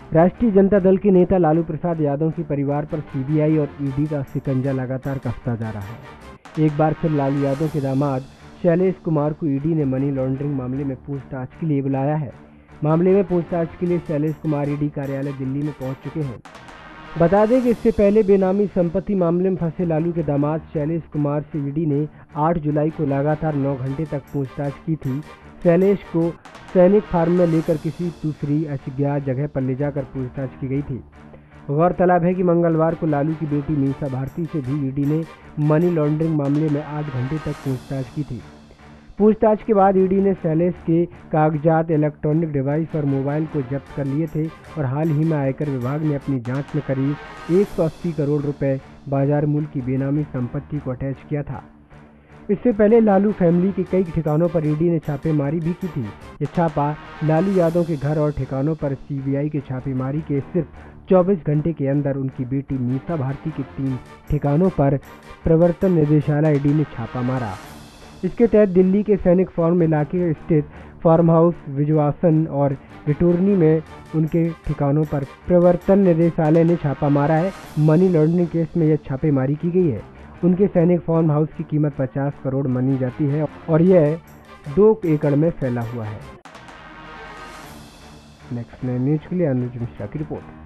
राष्ट्रीय जनता दल के नेता लालू प्रसाद यादव के परिवार पर सीबीआई और ईडी का शिकंजा लगातार कसता जा रहा है। एक बार फिर लालू यादव के दामाद शैलेश कुमार को ईडी ने मनी लॉन्ड्रिंग मामले में पूछताछ के लिए बुलाया है। मामले में पूछताछ के लिए शैलेश कुमार ईडी कार्यालय दिल्ली में पहुंच चुके हैं। बता दें कि इससे पहले बेनामी संपत्ति मामले में फंसे लालू के दामाद शैलेश कुमार से ईडी ने 8 जुलाई को लगातार 9 घंटे तक पूछताछ की थी। शैलेश को सैनिक फार्म में लेकर किसी दूसरी अज्ञात जगह पर ले जाकर पूछताछ की गई थी। गौरतलब है कि मंगलवार को लालू की बेटी मीसा भारती से भी ईडी ने मनी लॉन्ड्रिंग मामले में 8 घंटे तक पूछताछ की थी। पूछताछ के बाद ईडी ने शैलेश के कागजात, इलेक्ट्रॉनिक डिवाइस और मोबाइल को जब्त कर लिए थे और हाल ही में आयकर विभाग ने अपनी जांच में करीब 180 करोड़ रुपए बाजार मूल्य की बेनामी संपत्ति को अटैच किया था। इससे पहले लालू फैमिली के कई ठिकानों पर ईडी ने छापेमारी भी की थी। ये छापा लालू यादव के घर और ठिकानों पर सीबीआई के छापेमारी के सिर्फ 24 घंटे के अंदर उनकी बेटी मीसा भारती के 3 ठिकानों पर प्रवर्तन निदेशालय ईडी ने छापा मारा। इसके तहत दिल्ली के सैनिक फार्म इलाके स्थित फार्म हाउस, विजवासन और विटोरनी में उनके ठिकानों पर प्रवर्तन निदेशालय ने छापा मारा है। मनी लॉन्ड्रिंग केस में यह छापेमारी की गई है। उनके सैनिक फार्म हाउस की कीमत 50 करोड़ मानी जाती है और यह 2 एकड़ में फैला हुआ है। नेक्स्ट 9 न्यूज के लिए अनुज मिश्रा की रिपोर्ट।